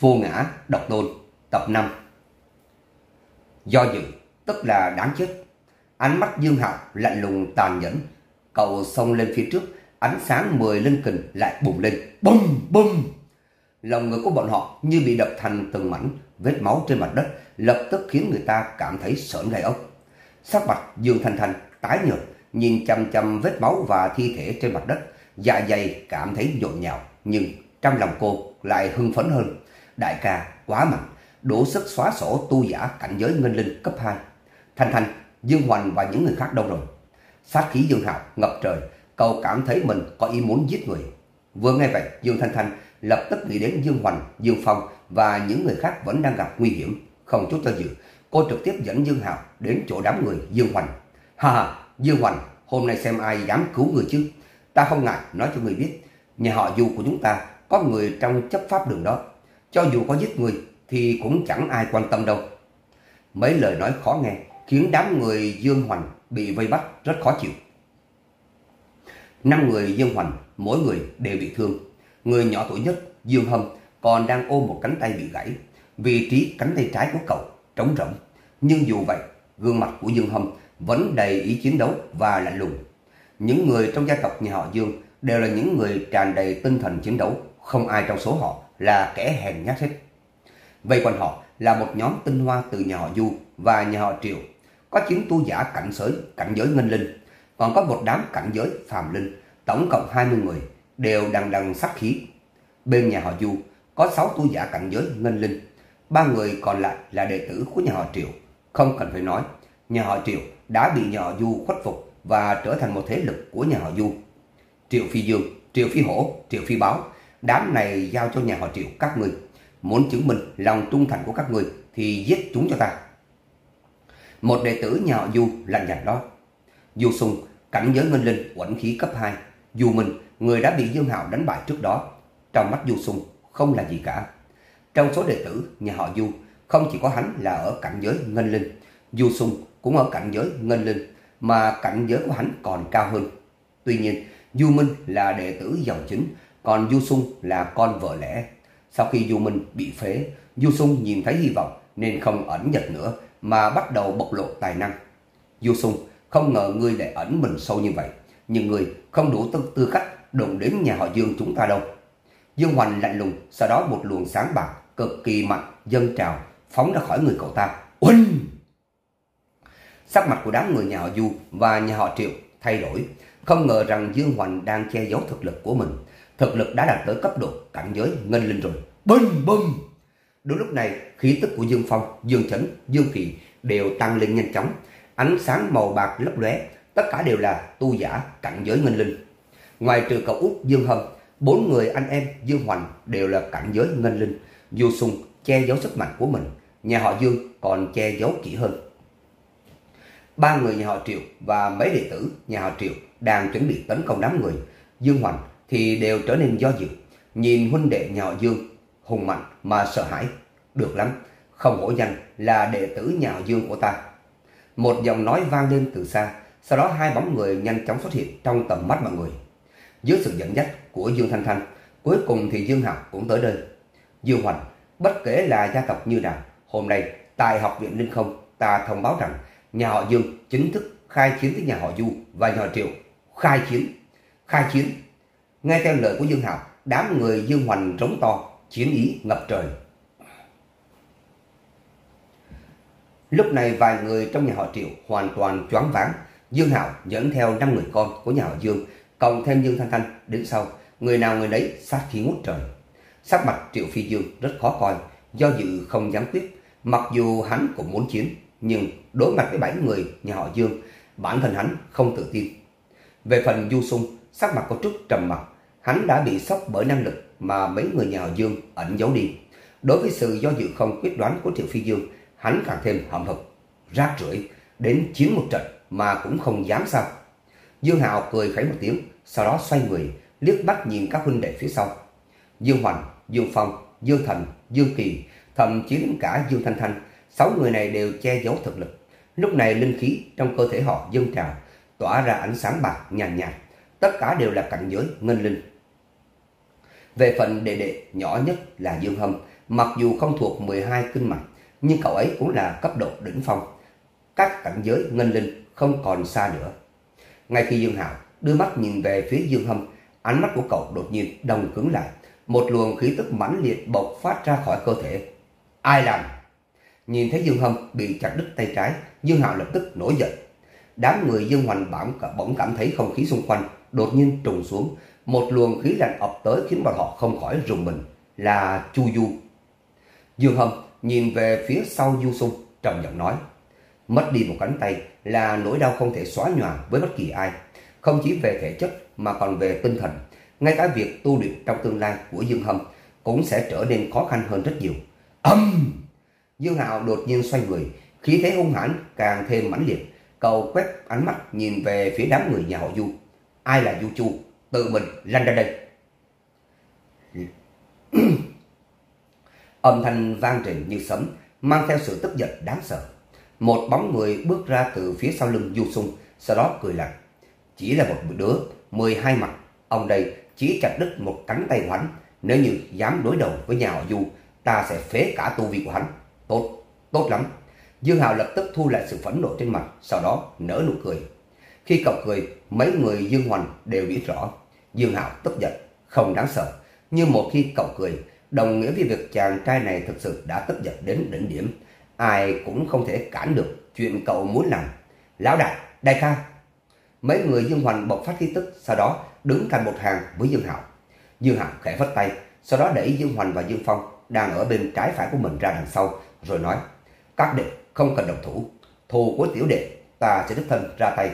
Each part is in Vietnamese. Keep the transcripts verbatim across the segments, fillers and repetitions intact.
Vô ngã độc tôn tập năm. Do dự tức là đáng chết. Ánh mắt Dương Hạo lạnh lùng tàn nhẫn. Cậu xông lên phía trước, ánh sáng mười linh kình lại bùng lên, bum bum. Lòng người của bọn họ như bị đập thành từng mảnh, vết máu trên mặt đất lập tức khiến người ta cảm thấy sởn gai ốc. Sắc mặt Dương Thanh Thanh tái nhợt, nhìn chằm chằm vết máu và thi thể trên mặt đất, dạ dày cảm thấy nhộn nhạo, nhưng trong lòng cô lại hưng phấn hơn. Đại ca quá mạnh, đủ sức xóa sổ tu giả cảnh giới ngân linh cấp hai. Thanh Thanh, Dương Hoành và những người khác đâu rồi? Sát khí Dương Hạo ngập trời, cậu cảm thấy mình có ý muốn giết người. Vừa nghe vậy, Dương Thanh Thanh lập tức nghĩ đến Dương Hoành, Dương Phong và những người khác vẫn đang gặp nguy hiểm. Không chút do dự, cô trực tiếp dẫn Dương Hạo đến chỗ đám người Dương Hoành. Ha ha, Dương Hoành, hôm nay xem ai dám cứu người chứ. Ta không ngại nói cho người biết, nhà họ Du của chúng ta có người trong chấp pháp đường đó. Cho dù có giết người thì cũng chẳng ai quan tâm đâu. Mấy lời nói khó nghe khiến đám người Dương Hoành bị vây bắt rất khó chịu. Năm người Dương Hoành, mỗi người đều bị thương. Người nhỏ tuổi nhất, Dương Hâm, còn đang ôm một cánh tay bị gãy. Vị trí cánh tay trái của cậu trống rỗng. Nhưng dù vậy, gương mặt của Dương Hâm vẫn đầy ý chiến đấu và lạnh lùng. Những người trong gia tộc nhà họ Dương đều là những người tràn đầy tinh thần chiến đấu, không ai trong số họ là kẻ hèn nhát hết. Vây quanh họ là một nhóm tinh hoa từ nhà họ Du và nhà họ Triệu, có chín tu giả cảnh giới cảnh giới ngân linh, còn có một đám cảnh giới phàm linh, tổng cộng hai mươi người, đều đằng đằng sát khí. Bên nhà họ Du có sáu tu giả cảnh giới ngân linh, ba người còn lại là đệ tử của nhà họ Triệu. Không cần phải nói, nhà họ Triệu đã bị nhà họ Du khuất phục và trở thành một thế lực của nhà họ Du. Triệu Phi Dương, Triệu Phi Hổ, Triệu Phi Báo, đám này giao cho nhà họ Triệu các ngươi. Muốn chứng minh lòng trung thành của các ngươi thì giết chúng cho ta. Một đệ tử nhà họ Du lạnh nhạt đó. Du Sung, cảnh giới ngân linh uẩn khí cấp hai. Du Minh, người đã bị Dương Hạo đánh bại trước đó. Trong mắt Du Sung không là gì cả. Trong số đệ tử nhà họ Du, không chỉ có hắn là ở cảnh giới ngân linh, Du Sung cũng ở cảnh giới ngân linh, mà cảnh giới của hắn còn cao hơn. Tuy nhiên, Du Minh là đệ tử dòng chính, còn Du Sung là con vợ lẽ. Sau khi Du Minh bị phế, Du Sung nhìn thấy hy vọng nên không ẩn nhật nữa mà bắt đầu bộc lộ tài năng. Du Sung, không ngờ ngươi lại ẩn mình sâu như vậy, nhưng ngươi không đủ tư, tư cách đụng đến nhà họ Dương chúng ta đâu. Dương Hoành lạnh lùng, sau đó một luồng sáng bạc cực kỳ mạnh dâng trào phóng ra khỏi người cậu ta. Uỳnh! Sắc mặt của đám người nhà họ Du và nhà họ Triệu thay đổi, không ngờ rằng Dương Hoành đang che giấu thực lực của mình. Thực lực đã đạt tới cấp độ cảnh giới ngân linh rồi. Bum bum! Đúng lúc này, khí tức của Dương Phong, Dương Chấn, Dương Kỳ đều tăng lên nhanh chóng. Ánh sáng màu bạc lấp lóe, tất cả đều là tu giả cảnh giới ngân linh. Ngoài trừ cậu út Dương Hâm, bốn người anh em Dương Hoành đều là cảnh giới ngân linh. Du Sung che giấu sức mạnh của mình, nhà họ Dương còn che giấu kỹ hơn. Ba người nhà họ Triệu và mấy đệ tử nhà họ Triệu đang chuẩn bị tấn công đám người Dương Hoành thì đều trở nên do dự, nhìn huynh đệ nhà họ Dương hùng mạnh mà sợ hãi. Được lắm, không hổ danh là đệ tử nhà họ Dương của ta. Một giọng nói vang lên từ xa, sau đó hai bóng người nhanh chóng xuất hiện trong tầm mắt mọi người. Dưới sự dẫn dắt của Dương Thanh Thanh, cuối cùng thì Dương Hạo cũng tới đây. Dương Hoành, bất kể là gia tộc như nào, hôm nay tại học viện Linh Không ta thông báo rằng nhà họ Dương chính thức khai chiến với nhà họ Du và nhà họ Triệu. Khai chiến, khai chiến. Nghe theo lời của Dương Hạo, đám người Dương Hoành rống to, chiến ý ngập trời. Lúc này vài người trong nhà họ Triệu hoàn toàn choáng váng. Dương Hạo dẫn theo năm người con của nhà họ Dương, cộng thêm Dương Thanh Thanh đến sau, người nào người nấy sát khí ngút trời. Sắc mặt Triệu Phi Dương rất khó coi, do dự không dám quyết. Mặc dù hắn cũng muốn chiến, nhưng đối mặt với bảy người nhà họ Dương, bản thân hắn không tự tin. Về phần Du Sung, sắc mặt có chút trầm mặc, hắn đã bị sốc bởi năng lực mà mấy người nhà họ Dương ẩn giấu đi. Đối với sự do dự không quyết đoán của Triệu Phi Dương, hắn càng thêm hậm hực. Rác rưởi, đến chiến một trận mà cũng không dám sao? Dương Hạo cười khẩy một tiếng, sau đó xoay người liếc mắt nhìn các huynh đệ phía sau. Dương Hoành, Dương Phong, Dương Thành, Dương Kỳ, thậm chí đến cả Dương Thanh Thanh, sáu người này đều che giấu thực lực. Lúc này linh khí trong cơ thể họ dâng trào, tỏa ra ánh sáng bạc nhàn nhạt, nhạt, tất cả đều là cảnh giới ngân linh. Về phần đệ đệ nhỏ nhất là Dương Hâm, Mặc dù không thuộc mười hai kinh mạch, nhưng cậu ấy cũng là cấp độ đỉnh phong. Các cảnh giới ngân linh không còn xa nữa. Ngay khi Dương Hạo đưa mắt nhìn về phía Dương Hâm, ánh mắt của cậu đột nhiên đông cứng lại. Một luồng khí tức mãnh liệt bộc phát ra khỏi cơ thể. Ai làm? Nhìn thấy Dương Hâm bị chặt đứt tay trái, Dương Hạo lập tức nổi giận. Đám người Dương Hoành bỗng bỗng cảm thấy không khí xung quanh đột nhiên trùng xuống. Một luồng khí lạnh ập tới khiến bọn họ không khỏi rùng mình. Là Chu Du. Dương Hâm nhìn về phía sau Du Sung, trầm giọng nói: mất đi một cánh tay là nỗi đau không thể xóa nhòa với bất kỳ ai, không chỉ về thể chất mà còn về tinh thần. Ngay cả việc tu luyện trong tương lai của Dương Hâm cũng sẽ trở nên khó khăn hơn rất nhiều. Âm! Dương Hạo đột nhiên xoay người, khí thế hung hãn càng thêm mãnh liệt. Cậu quét ánh mắt nhìn về phía đám người nhà họ Du. Ai là Du Chu? Tự mình lăn ra đây! Âm thanh vang trình như sấm, mang theo sự tức giận đáng sợ. Một bóng người bước ra từ phía sau lưng Du Sung, sau đó cười lạnh. Chỉ là một đứa mười hai mặt, ông đây chỉ chặt đứt một cánh tay của hắn. Nếu như dám đối đầu với nhà họ Du, ta sẽ phế cả tu vi của hắn. Tốt, tốt lắm. Dương Hạo lập tức thu lại sự phẫn nộ trên mặt, sau đó nở nụ cười. Khi cậu cười, mấy người Dương Hoành đều biết rõ Dương Hạo tức giận không đáng sợ, nhưng một khi cậu cười, đồng nghĩa với việc chàng trai này thực sự đã tức giận đến đỉnh điểm. Ai cũng không thể cản được chuyện cậu muốn làm. Lão đại, đại ca! Mấy người Dương Hoành bộc phát khí tức, sau đó đứng thành một hàng với Dương Hạo. Dương Hạo khẽ phất tay, sau đó đẩy Dương Hoành và Dương Phong đang ở bên trái phải của mình ra đằng sau, rồi nói: các đệ không cần động thủ, thù của tiểu đệ ta sẽ đích thân ra tay.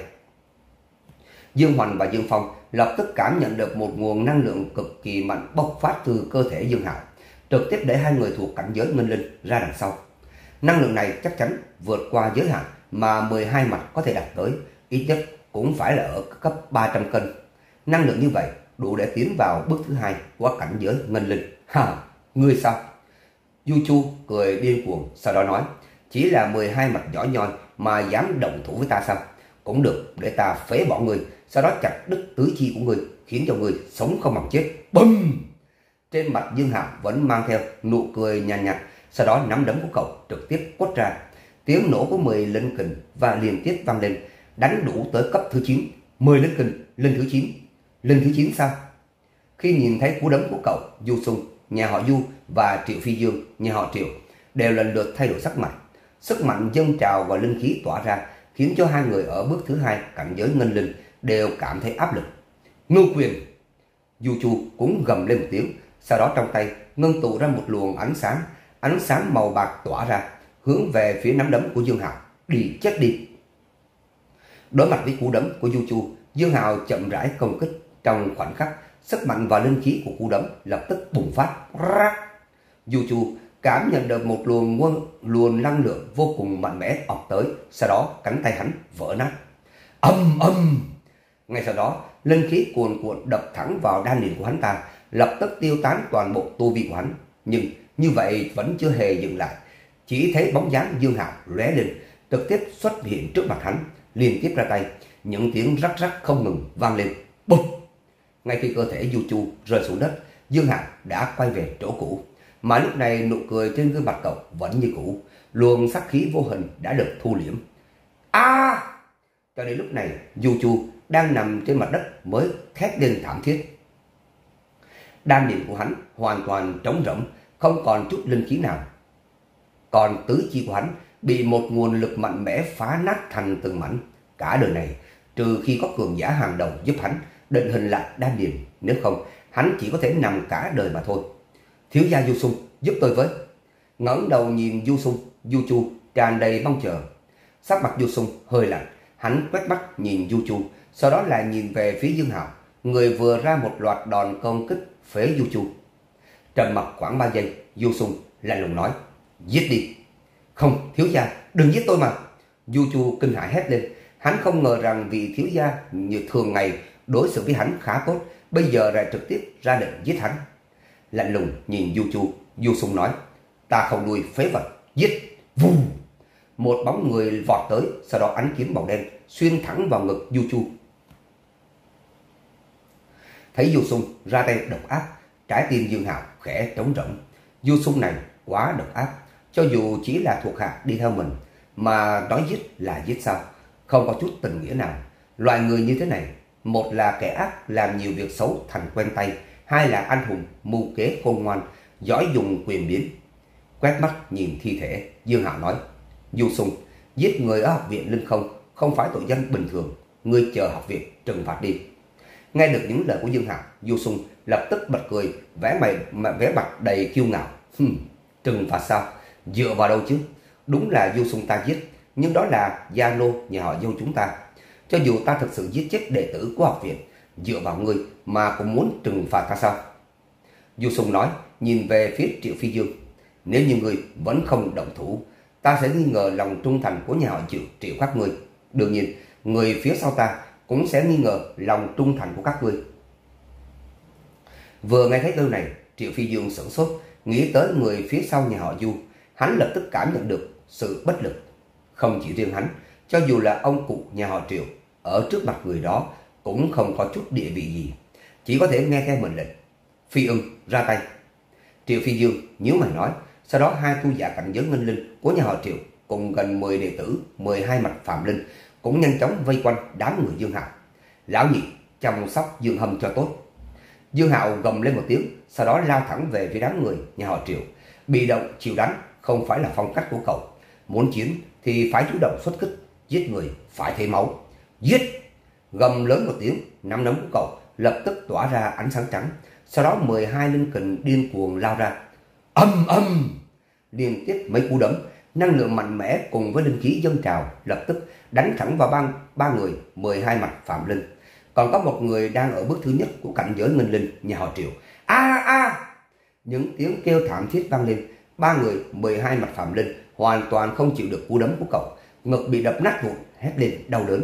Dương Hoành và Dương Phong lập tức cảm nhận được một nguồn năng lượng cực kỳ mạnh bộc phát từ cơ thể Dương Hạo, trực tiếp để hai người thuộc cảnh giới minh linh ra đằng sau. Năng lượng này chắc chắn vượt qua giới hạn mà mười hai mặt có thể đạt tới, ít nhất cũng phải là ở cấp ba trăm cân. Năng lượng như vậy đủ để tiến vào bước thứ hai của cảnh giới ngân linh. Ha, ngươi sao? Du Chu cười điên cuồng, sau đó nói: chỉ là mười hai mặt nhỏ nhoi mà dám động thủ với ta sao? Cũng được, để ta phế bỏ ngươi, sau đó chặt đứt tứ chi của ngươi, khiến cho ngươi sống không bằng chết. Bum! Trên mặt Dương Hạo vẫn mang theo nụ cười nhàn nhạt, nhạt, sau đó nắm đấm của cậu trực tiếp quất ra. Tiếng nổ của mười linh kình và liên tiếp vang lên, đánh đủ tới cấp thứ chín. mười linh kình, linh thứ chín. Linh thứ chín sao? Khi nhìn thấy cú đấm của cậu, Du Sung, nhà họ Du và Triệu Phi Dương, nhà họ Triệu đều lần lượt thay đổi sắc mặt. Sức mạnh dâng trào và linh khí tỏa ra, khiến cho hai người ở bước thứ hai cảnh giới ngân linh đều cảm thấy áp lực. Ngưu quyền! Du Chu cũng gầm lên một tiếng, sau đó trong tay ngưng tụ ra một luồng ánh sáng, ánh sáng màu bạc tỏa ra, hướng về phía nắm đấm của Dương Hạo. Đi chết đi! Đối mặt với cú đấm của Du Chu, Dương Hạo chậm rãi công kích. Trong khoảnh khắc, sức mạnh và linh khí của cú đấm lập tức bùng phát. Du Chu cảm nhận được một luồng quân luồng năng lượng vô cùng mạnh mẽ ập tới, sau đó cánh tay hắn vỡ nát. Âm âm! Ngay sau đó, linh khí cuồn cuộn đập thẳng vào đan điền của hắn ta, lập tức tiêu tán toàn bộ tu vi của hắn. Nhưng như vậy vẫn chưa hề dừng lại. Chỉ thấy bóng dáng Dương Hạo lóe lên, trực tiếp xuất hiện trước mặt hắn, liên tiếp ra tay, những tiếng rắc rắc không ngừng vang lên. Bụp! Ngay khi cơ thể Du Chu rơi xuống đất, Dương Hạo đã quay về chỗ cũ, mà lúc này nụ cười trên gương mặt cậu vẫn như cũ, luồng sát khí vô hình đã được thu liễm. A! À! Cho đến lúc này, Du Chu đang nằm trên mặt đất mới thét lên thảm thiết. Đan điền của hắn hoàn toàn trống rỗng, không còn chút linh khí nào. Còn tứ chi của hắn bị một nguồn lực mạnh mẽ phá nát thành từng mảnh. Cả đời này, trừ khi có cường giả hàng đầu giúp hắn định hình lại đan điền, nếu không hắn chỉ có thể nằm cả đời mà thôi. Thiếu gia Du Sung, giúp tôi với! Ngẩng đầu nhìn Du Sung, Du Chu tràn đầy mong chờ. Sắc mặt Du Sung hơi lạnh, hắn quét mắt nhìn Du Chu, sau đó lại nhìn về phía Dương Hạo, người vừa ra một loạt đòn công kích phế Du Chu. Trầm mặc khoảng ba giây, Du Sung lạnh lùng nói: giết đi! Không, thiếu gia, đừng giết tôi mà! Du Chu kinh hãi hét lên. Hắn không ngờ rằng vị thiếu gia như thường ngày đối xử với hắn khá tốt, bây giờ lại trực tiếp ra lệnh giết hắn. Lạnh lùng nhìn Du Chu, Du Sung nói: ta không nuôi phế vật, giết! Vù! Một bóng người vọt tới, sau đó ánh kiếm màu đen xuyên thẳng vào ngực Du Chu. Thấy Du Sung ra tay độc ác, trái tim Dương Hạo khẽ trống rỗng. Du Sung này quá độc ác, cho dù chỉ là thuộc hạ đi theo mình mà nói giết là giết sao, không có chút tình nghĩa nào. Loại người như thế này, một là kẻ ác làm nhiều việc xấu thành quen tay, hai là anh hùng mưu kế khôn ngoan, giỏi dùng quyền biến. Quét mắt nhìn thi thể, Dương Hạo nói: Du Sung, giết người ở học viện Linh Không không phải tội danh bình thường, ngươi chờ học viện trừng phạt đi. Nghe được những lời của Dương Hạo, Du Sung lập tức bật cười, vẻ mày mà vẻ mặt đầy kiêu ngạo. Hừm, trừng phạt sao? Dựa vào đâu chứ? Đúng là Du Sung ta giết, nhưng đó là gia nô nhà họ Dâu chúng ta. Cho dù ta thực sự giết chết đệ tử của học viện, dựa vào ngươi mà cũng muốn trừng phạt ta sao? Du Sung nói, nhìn về phía Triệu Phi Dương: nếu như ngươi vẫn không động thủ, ta sẽ nghi ngờ lòng trung thành của nhà họ Triệu Triệu các ngươi. Đương nhiên, người phía sau ta cũng sẽ nghi ngờ lòng trung thành của các ngươi. Vừa nghe thấy câu này, Triệu Phi Dương sửng sốt, nghĩ tới người phía sau nhà họ Du. Hắn lập tức cảm nhận được sự bất lực. Không chỉ riêng hắn, cho dù là ông cụ nhà họ Triệu, ở trước mặt người đó cũng không có chút địa vị gì, chỉ có thể nghe theo mệnh lệnh. Phi Ưng, ra tay. Triệu Phi Dương nhíu mày nói. Sau đó hai tu giả cảnh giới ngân linh của nhà họ Triệu cùng gần mười đệ tử, mười hai mặt phạm linh cũng nhanh chóng vây quanh đám người Dương Hạo. Lão nhị, chăm sóc Dương Hâm cho tốt. Dương Hạo gầm lên một tiếng, sau đó lao thẳng về phía đám người nhà họ Triệu. Bị động chịu đánh không phải là phong cách của cậu. Muốn chiến thì phải chủ động xuất kích, giết người phải thấy máu. Giết! Gầm lớn một tiếng, nắm đấm của cậu lập tức tỏa ra ánh sáng trắng. Sau đó mười hai linh kình điên cuồng lao ra. Âm âm! Liên tiếp mấy cú đấm, năng lượng mạnh mẽ cùng với linh khí dâng trào lập tức đánh thẳng vào ba, ba người mười hai mặt phạm linh. Còn có một người đang ở bước thứ nhất của cảnh giới ngân linh nhà họ Triệu. A a! Những tiếng kêu thảm thiết vang lên. Ba người mười hai mặt phạm linh hoàn toàn không chịu được cú đấm của cậu, ngực bị đập nát vụn, hét lên đau đớn.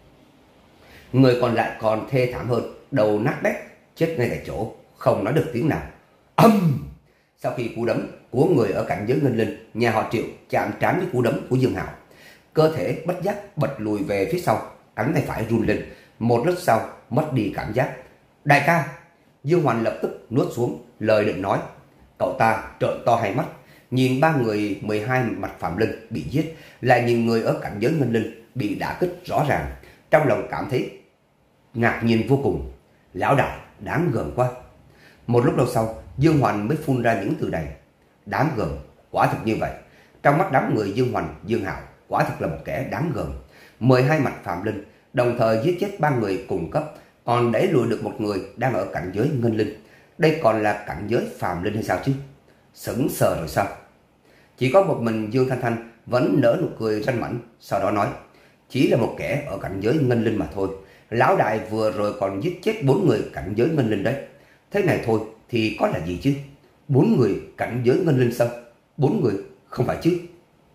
Người còn lại còn thê thảm hơn, đầu nát bét, chết ngay tại chỗ, không nói được tiếng nào. Âm! Sau khi cú đấm của người ở cảnh giới ngân linh nhà họ Triệu chạm trán với cú đấm của Dương Hạo, cơ thể bất giác bật lùi về phía sau, cánh tay phải run lên. Một lúc sau mất đi cảm giác. Đại ca! Dương Hoành lập tức nuốt xuống lời định nói. Cậu ta trợn to hai mắt, nhìn ba người mười hai mặt phạm linh bị giết, lại nhìn người ở cảnh giới ngân linh bị đả kích rõ ràng, trong lòng cảm thấy ngạc nhiên vô cùng. Lão đại đáng gờm quá. Một lúc lâu sau, Dương Hoành mới phun ra những từ này. Đáng gờm, quả thực như vậy. Trong mắt đám người Dương Hoành, Dương Hạo quả thực là một kẻ đáng gờm. mười hai mặt phạm linh đồng thời giết chết ba người cùng cấp, còn đẩy lùi được một người đang ở cảnh giới ngân linh. Đây còn là cảnh giới phàm linh hay sao chứ? Sững sờ rồi sao? Chỉ có một mình Dương Thanh Thanh vẫn nở nụ cười ranh mãnh, sau đó nói: chỉ là một kẻ ở cảnh giới ngân linh mà thôi. Lão đại vừa rồi còn giết chết bốn người cảnh giới ngân linh đấy. Thế này thôi thì có là gì chứ? Bốn người cảnh giới ngân linh sao? Bốn người không phải chứ?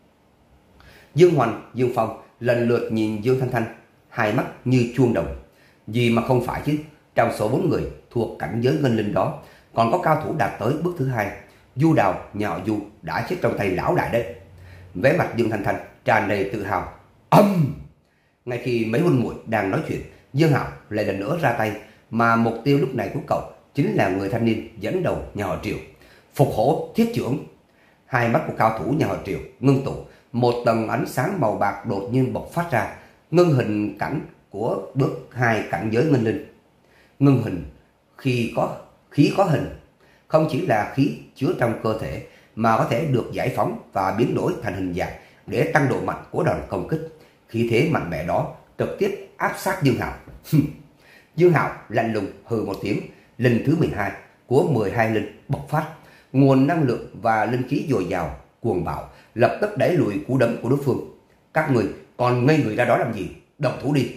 Dương Hoành, Dương Phong lần lượt nhìn Dương Thanh Thanh, hai mắt như chuông đồng. Gì mà không phải chứ? Trong số bốn người thuộc cảnh giới ngân linh đó, còn có cao thủ đạt tới bước thứ hai. Du Đào, nhà họ Du đã chết trong tay lão đại đấy. Vẻ mặt Dương Thanh Thanh tràn đầy tự hào. Âm! Ngay khi mấy huynh muội đang nói chuyện, Dương Hạo lại lần nữa ra tay, mà mục tiêu lúc này của cậu chính là người thanh niên dẫn đầu nhà họ Triệu. Phục hổ thiết trưởng. Hai mắt của cao thủ nhà họ Triệu ngưng tụ, một tầng ánh sáng màu bạc đột nhiên bộc phát ra, ngưng hình cảnh của bước hai cảnh giới ngân linh. Ngưng hình khi có khí có hình, không chỉ là khí chứa trong cơ thể mà có thể được giải phóng và biến đổi thành hình dạng để tăng độ mạnh của đòn công kích. Khí thế mạnh mẽ đó trực tiếp áp sát Dương Hạo. Dương Hạo lạnh lùng hừ một tiếng, linh thứ mười hai của mười hai linh bộc phát, nguồn năng lượng và linh khí dồi dào cuồng bạo lập tức đẩy lùi cú đấm của đối phương. Các người còn ngây người ra đó làm gì? Động thủ đi!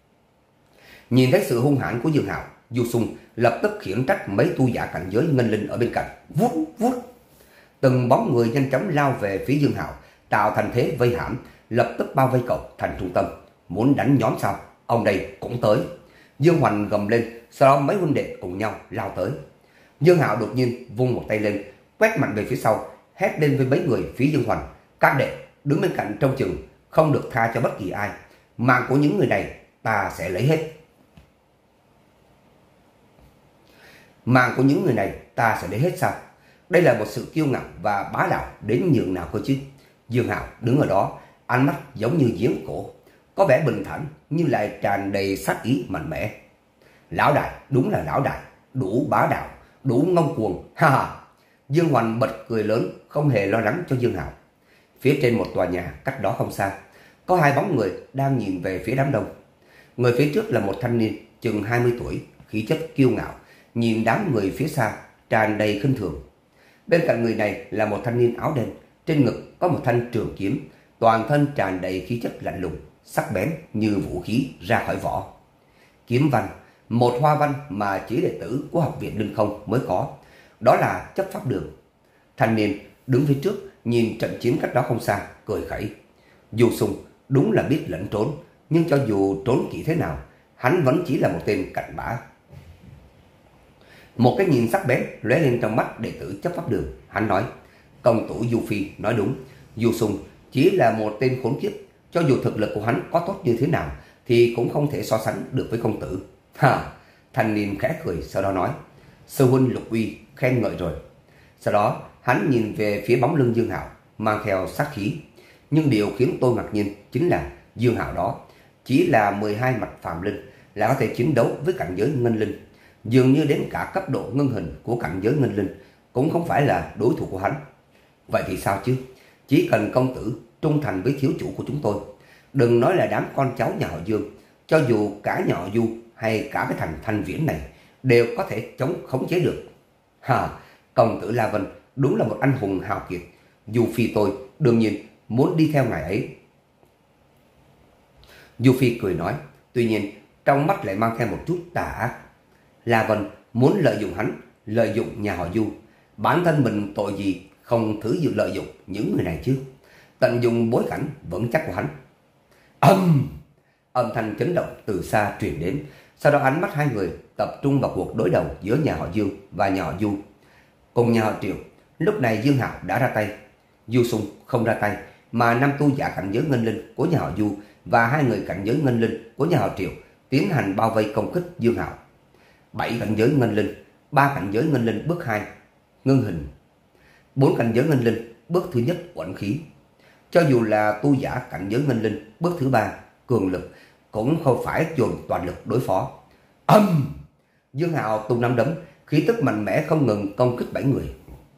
Nhìn thấy sự hung hãn của Dương Hạo, Du Sung lập tức khiển trách mấy tu giả cảnh giới ngân linh ở bên cạnh. Vút vút, từng bóng người nhanh chóng lao về phía Dương Hạo, tạo thành thế vây hãm, lập tức bao vây cậu thành trung tâm. Muốn đánh nhóm sao? Ông đây cũng tới. Dương Hoành gầm lên, sau đó mấy huynh đệ cùng nhau lao tới. Dương Hạo đột nhiên vung một tay lên, quét mạnh về phía sau, hét lên với mấy người phía Dương Hoành: các đệ đứng bên cạnh trông chừng, không được tha cho bất kỳ ai. Mạng của những người này ta sẽ lấy hết. Mạng của những người này ta sẽ lấy hết sao? Đây là một sự kiêu ngạo và bá đạo đến nhường nào cơ chứ. Dương Hạo đứng ở đó, ánh mắt giống như giếng cổ, có vẻ bình thản nhưng lại tràn đầy sát ý mạnh mẽ. Lão đại, đúng là lão đại, đủ bá đạo, đủ ngông cuồng, ha ha. Dương Hoành bật cười lớn, không hề lo lắng cho Dương Hạo. Phía trên một tòa nhà cách đó không xa, có hai bóng người đang nhìn về phía đám đông. Người phía trước là một thanh niên chừng hai mươi tuổi, khí chất kiêu ngạo, nhìn đám người phía xa tràn đầy khinh thường. Bên cạnh người này là một thanh niên áo đen, trên ngực có một thanh trường kiếm, toàn thân tràn đầy khí chất lạnh lùng, sắc bén như vũ khí ra khỏi vỏ. Kiếm văn, một hoa văn mà chỉ đệ tử của học viện Linh Không mới có, đó là chấp pháp đường. Thanh niên đứng phía trước nhìn trận chiến cách đó không xa, cười khẩy. Du Sung đúng là biết lẫn trốn, nhưng cho dù trốn kỹ thế nào, hắn vẫn chỉ là một tên cặn bã. Một cái nhìn sắc bén lóe lên trong mắt đệ tử chấp pháp đường, hắn nói: công tử Du Phi nói đúng, Du Sung chỉ là một tên khốn kiếp, cho dù thực lực của hắn có tốt như thế nào thì cũng không thể so sánh được với công tử. Ha! Thanh niên khẽ cười, sau đó nói: sư huynh Lục Uy khen ngợi rồi. Sau đó hắn nhìn về phía bóng lưng Dương Hạo mang theo sát khí, nhưng điều khiến tôi ngạc nhiên chính là Dương Hạo đó chỉ là mười hai mặt phàm linh, là có thể chiến đấu với cảnh giới ngân linh, dường như đến cả cấp độ ngân hình của cảnh giới ngân linh cũng không phải là đối thủ của hắn. Vậy thì sao chứ? Chỉ cần công tử trung thành với thiếu chủ của chúng tôi, đừng nói là đám con cháu nhà họ Dương, cho dù cả nhà họ Du hay cả cái thành Thanh Viễn này đều có thể chống khống chế được. Hà, công tử La Vân đúng là một anh hùng hào kiệt, Du Phi tôi đương nhiên muốn đi theo ngài ấy. Du Phi cười nói, tuy nhiên trong mắt lại mang theo một chút tà ác. La Vân muốn lợi dụng hắn, lợi dụng nhà họ Du, bản thân mình tội gì không thử dự lợi dụng những người này chứ, tận dụng bối cảnh vững chắc của hắn. Âm âm thanh chấn động từ xa truyền đến, sau đó ánh mắt hai người tập trung vào cuộc đối đầu giữa nhà họ Dương và nhà họ Du. Cùng nhà họ Triệu, lúc này Dương Hạo đã ra tay, Du Sung không ra tay, mà năm tu giả cảnh giới ngân linh của nhà họ Du và hai người cảnh giới ngân linh của nhà họ Triệu tiến hành bao vây công kích Dương Hạo. Bảy cảnh giới ngân linh, ba cảnh giới ngân linh bước hai ngưng hình, bốn cảnh giới ngân linh bước thứ nhất uẩn khí. Cho dù là tu giả cảnh giới ngân linh bước thứ ba cường lực cũng không phải dồn toàn lực đối phó. Âm! Dương Hạo tung nắm đấm, khí tức mạnh mẽ không ngừng công kích bảy người.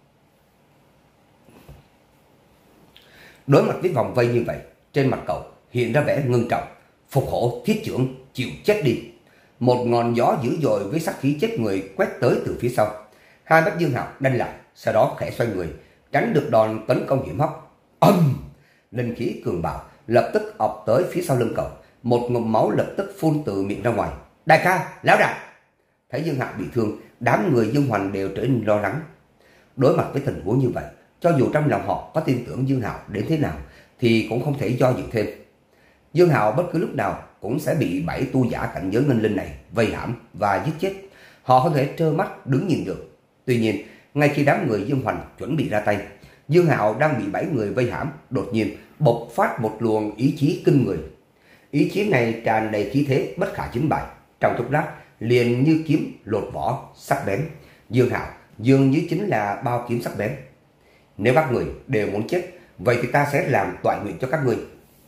Đối mặt với vòng vây như vậy, trên mặt cậu hiện ra vẻ ngưng trọng. Phục hổ thiết trưởng, chịu chết đi. Một ngọn gió dữ dội với sát khí chết người quét tới từ phía sau. Hai mắt Dương Hạo đanh lại, sau đó khẽ xoay người, tránh được đòn tấn công hiểm hóc. Âm! Linh khí cường bạo lập tức ập tới phía sau lưng cậu, một ngụm máu lập tức phun từ miệng ra ngoài. Đại ca, lão đại! Thấy Dương Hạo bị thương, đám người Dương Hoành đều trở nên lo lắng. Đối mặt với tình huống như vậy, cho dù trong lòng họ có tin tưởng Dương Hạo đến thế nào thì cũng không thể do dự thêm. Dương Hạo bất cứ lúc nào cũng sẽ bị bảy tu giả cảnh giới ngân linh này vây hãm và giết chết. Họ không thể trơ mắt đứng nhìn được. Tuy nhiên, ngay khi đám người Dương Hoành chuẩn bị ra tay, Dương Hạo đang bị bảy người vây hãm, đột nhiên bộc phát một luồng ý chí kinh người. Ý chí này tràn đầy khí thế bất khả chiến bại, trong chốc lát liền như kiếm lột vỏ, sắc bén. Dương Hạo dường như chính là bao kiếm sắc bén. Nếu các người đều muốn chết, vậy thì ta sẽ làm toại nguyện cho các người.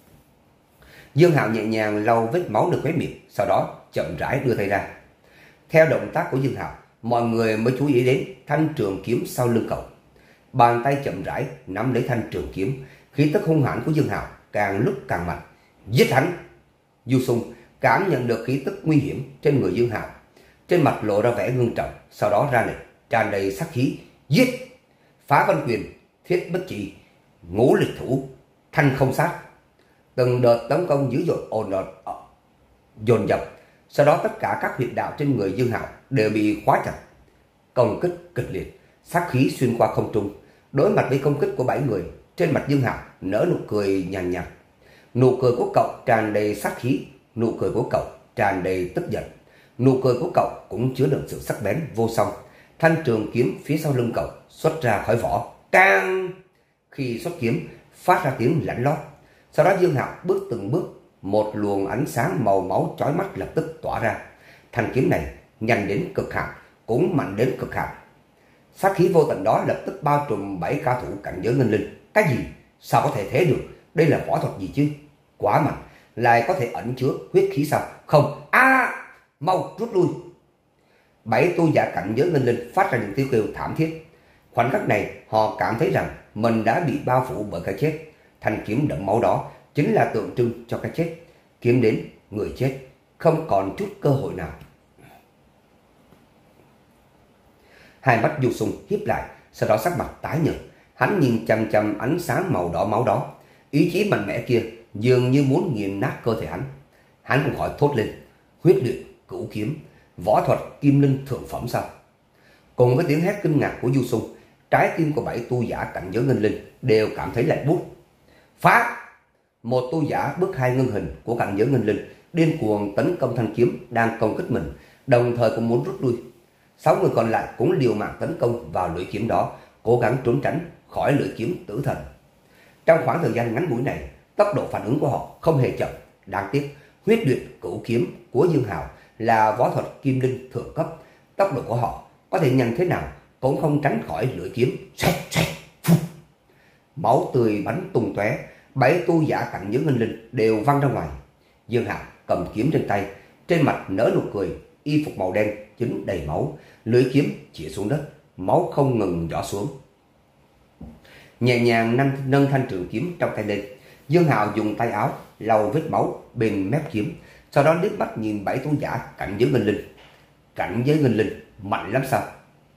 Dương Hạo nhẹ nhàng lau vết máu được khóe miệng, sau đó chậm rãi đưa tay ra. Theo động tác của Dương Hạo, mọi người mới chú ý đến thanh trường kiếm sau lưng cậu. Bàn tay chậm rãi nắm lấy thanh trường kiếm, khí tức hung hãn của Dương Hạo càng lúc càng mạnh. Giết hắn! Du Sung cảm nhận được khí tức nguy hiểm trên người Dương Hạo, trên mặt lộ ra vẻ ngưng trọng, sau đó ra lệnh tràn đầy sát khí. Giết! Phá văn quyền, thiết bất chỉ, ngũ lịch thủ, thanh không sát. Từng đợt tấn công dữ dội ồn ào dồn dập, sau đó tất cả các huyệt đạo trên người Dương Hạo đều bị khóa chặt. Công kích kịch liệt, sát khí xuyên qua không trung. Đối mặt với công kích của bảy người, trên mặt Dương Hạo nở nụ cười nhàn nhạt, nhạt. Nụ cười của cậu tràn đầy sát khí, nụ cười của cậu tràn đầy tức giận, nụ cười của cậu cũng chứa đựng sự sắc bén vô song. Thanh trường kiếm phía sau lưng cậu xuất ra khỏi vỏ, cang! Khi xuất kiếm phát ra tiếng lạnh lót. Sau đó Dương Hạo bước từng bước, một luồng ánh sáng màu máu chói mắt lập tức tỏa ra. Thanh kiếm này nhanh đến cực hạn, cũng mạnh đến cực hạn. Sát khí vô tận đó lập tức bao trùm bảy cao thủ cảnh giới ngân linh. Cái gì? Sao có thể thế được? Đây là võ thuật gì chứ? Quá mạnh, lại có thể ẩn chứa huyết khí sao? Không, a à, mau rút lui. Bảy tu giả cảnh giới ngân linh phát ra những tiếng kêu thảm thiết. Khoảnh khắc này họ cảm thấy rằng mình đã bị bao phủ bởi cái chết. Thanh kiếm đẫm máu đó chính là tượng trưng cho cái chết. Kiếm đến, người chết, không còn chút cơ hội nào. Hai mắt Du Sung híp lại, sau đó sắc mặt tái nhợt. Hắn nhìn chằm chằm ánh sáng màu đỏ máu đó. Ý chí mạnh mẽ kia dường như muốn nghiền nát cơ thể hắn. Hắn không khỏi thốt lên, huyết luyện cửu kiếm, võ thuật kim linh thượng phẩm sao? Cùng với tiếng hét kinh ngạc của Du Sung, trái tim của bảy tu giả cảnh giới ngân linh đều cảm thấy lạnh buốt. Phá! Một tu giả bước hai ngân hình của cảnh giới ngân linh điên cuồng tấn công thanh kiếm đang công kích mình, đồng thời cũng muốn rút lui. Sáu người còn lại cũng liều mạng tấn công vào lưỡi kiếm đó, cố gắng trốn tránh khỏi lưỡi kiếm tử thần. Trong khoảng thời gian ngắn ngủi này, tốc độ phản ứng của họ không hề chậm. Đáng tiếc, huyết luyện cửu kiếm của Dương Hào là võ thuật kim linh thượng cấp, tốc độ của họ có thể nhanh thế nào cũng không tránh khỏi lưỡi kiếm. Xẹt, xẹt, phụt. Máu tươi bắn tung tóe, bảy tu giả cảnh giới ngân linh đều văng ra ngoài. Dương Hào cầm kiếm trên tay, trên mặt nở nụ cười, y phục màu đen dính đầy máu, lưỡi kiếm chĩa xuống đất, máu không ngừng nhỏ xuống. Nhẹ nhàng nâng, nâng thanh trường kiếm trong tay lên, Dương Hào dùng tay áo lau vết máu bên mép kiếm, sau đó liếc mắt nhìn bảy tu giả cảnh giới ngân linh. Cảnh giới ngân linh mạnh lắm sao?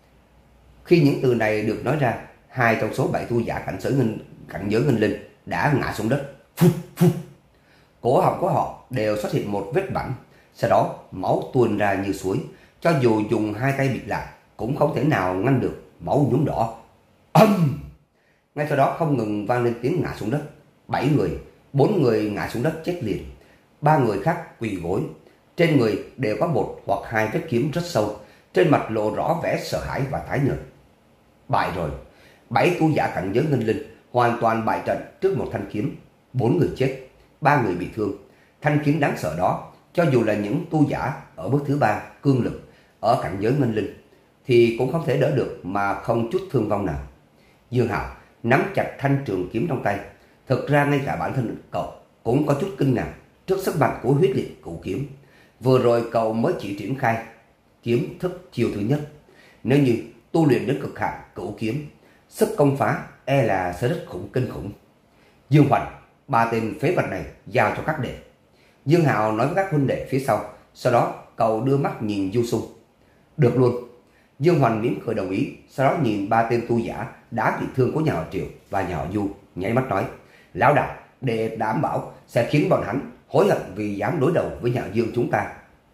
Khi những từ này được nói ra, hai trong số bảy tu giả cảnh giới ngân cảnh giới ngân linh đã ngã xuống đất. Phút, phút. Cổ họng của họ đều xuất hiện một vết bẳn, sau đó máu tuôn ra như suối, cho dù dùng hai tay bịt lại cũng không thể nào ngăn được máu nhuốm đỏ. Âm! Ngay sau đó không ngừng vang lên tiếng ngã xuống đất. Bảy người, bốn người ngã xuống đất chết liền, ba người khác quỳ gối. Trên người đều có một hoặc hai vết kiếm rất sâu, trên mặt lộ rõ vẻ sợ hãi và tái nhợt. Bại rồi, bảy tu giả cảnh giới ngân linh hoàn toàn bại trận trước một thanh kiếm. Bốn người chết, ba người bị thương. Thanh kiếm đáng sợ đó, cho dù là những tu giả ở bước thứ ba cương lực ở cảnh giới ngân linh thì cũng không thể đỡ được mà không chút thương vong nào. Dương Hào nắm chặt thanh trường kiếm trong tay. Thực ra ngay cả bản thân cậu cũng có chút kinh ngạc trước sức mạnh của huyết liệt cửu kiếm. Vừa rồi cậu mới chỉ triển khai kiếm thức chiêu thứ nhất. Nếu như tu luyện đến cực hạn cửu kiếm, sức công phá e là sẽ rất khủng kinh khủng. Dương Hoành, ba tên phế vật này giao cho các đệ. Dương Hào nói với các huynh đệ phía sau, sau đó cậu đưa mắt nhìn Du Sung. Được luôn. Dương Hoành mỉm cười đồng ý, sau đó nhìn ba tên tu giả đã bị thương của nhà họ Triệu và nhà họ Du, nháy mắt nói: Lão đại, để đảm bảo sẽ khiến bọn hắn hối hận vì dám đối đầu với nhà Dương chúng ta.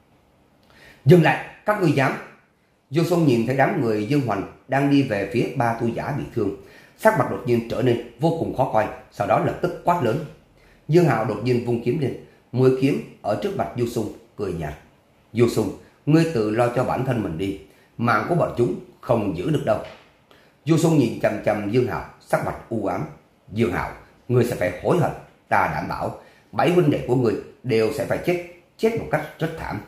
Dừng lại, các ngươi dám! Du Sung nhìn thấy đám người Dương Hoành đang đi về phía ba tu giả bị thương, sắc mặt đột nhiên trở nên vô cùng khó coi, sau đó lập tức quát lớn. Dương Hào đột nhiên vung kiếm lên, mười kiếm ở trước mặt Du Sung, cười nhạt. Du Sung, ngươi tự lo cho bản thân mình đi, mạng của bọn chúng không giữ được đâu. Du Sung nhìn chằm chằm Dương Hào, sắc mặt u ám. Dương Hào, ngươi sẽ phải hối hận, ta đảm bảo bảy huynh đệ của ngươi đều sẽ phải chết, chết một cách rất thảm.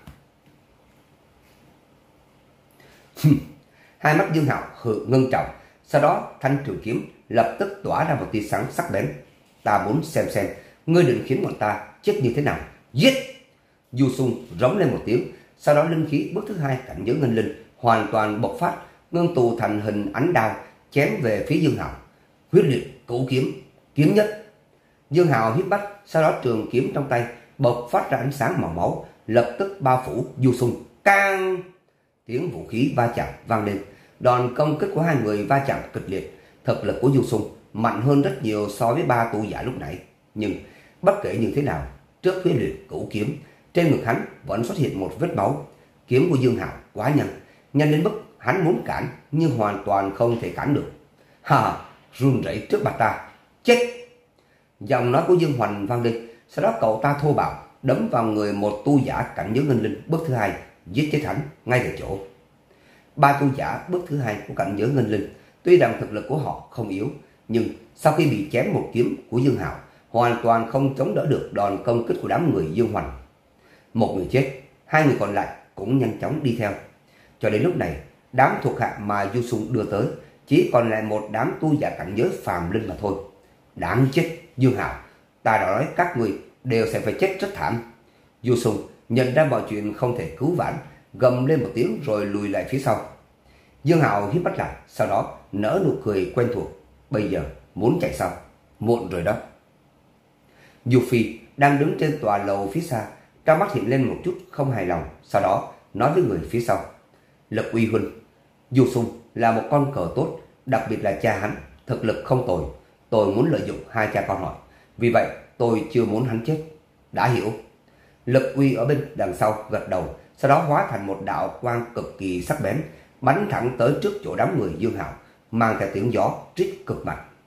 Hai mắt Dương Hào hừ ngưng trọng, sau đó thanh trường kiếm lập tức tỏa ra một tia sáng sắc bén. Ta muốn xem xem ngươi định khiến bọn ta chết như thế nào. Giết! Du Sung rống lên một tiếng, sau đó linh khí bước thứ hai cảnh giới ngân linh hoàn toàn bộc phát, ngưng tụ thành hình ánh đao chém về phía Dương Hào. Huyết liệt cửu kiếm, kiếm nhất. Dương Hào hít mắt, sau đó trường kiếm trong tay bộc phát ra ánh sáng màu máu, lập tức bao phủ Du Sung. Cang! Tiếng vũ khí va chạm vang lên. Đòn công kích của hai người va chạm kịch liệt. Thực lực của Du Sung mạnh hơn rất nhiều so với ba tu giả lúc nãy. Nhưng bất kể như thế nào, trước huyết liệt cửu kiếm, trên ngực hắn vẫn xuất hiện một vết máu. Kiếm của Dương Hào quá nhanh, nhanh đến mức hắn muốn cản nhưng hoàn toàn không thể cản được. Hà, run rẩy trước mặt ta, chết! Giọng nói của Dương Hoành vang lên, sau đó cậu ta thô bạo đấm vào người một tu giả cảnh giới ngân linh bước thứ hai, giết chết hắn ngay tại chỗ. Ba tu giả bước thứ hai của cảnh giới ngân linh tuy rằng thực lực của họ không yếu, nhưng sau khi bị chém một kiếm của Dương Hào, hoàn toàn không chống đỡ được đòn công kích của đám người Dương Hoành. Một người chết, hai người còn lại cũng nhanh chóng đi theo. Cho đến lúc này, Đám thuộc hạ mà Du Sung đưa tới chỉ còn lại một đám tu giả cảnh giới phàm linh mà thôi. Đáng chết, Dương Hạo, ta đã nói các người đều sẽ phải chết rất thảm. Du Sung nhận ra mọi chuyện không thể cứu vãn, gầm lên một tiếng rồi lùi lại phía sau. Dương Hạo híp mắt lại, sau đó nở nụ cười quen thuộc. Bây giờ muốn chạy sao? Muộn rồi đó. Du Phi đang đứng trên tòa lầu phía xa, trong mắt hiện lên một chút không hài lòng, sau đó nói với người phía sau. Lực Uy huynh, Du Sung là một con cờ tốt, đặc biệt là cha hắn, thực lực không tồi. Tôi muốn lợi dụng hai cha con họ, vì vậy tôi chưa muốn hắn chết. Đã hiểu. Lực Uy ở bên đằng sau gật đầu, sau đó hóa thành một đạo quang cực kỳ sắc bén, bắn thẳng tới trước chỗ đám người Dương Hạo, mang theo tiếng gió rít cực mạnh.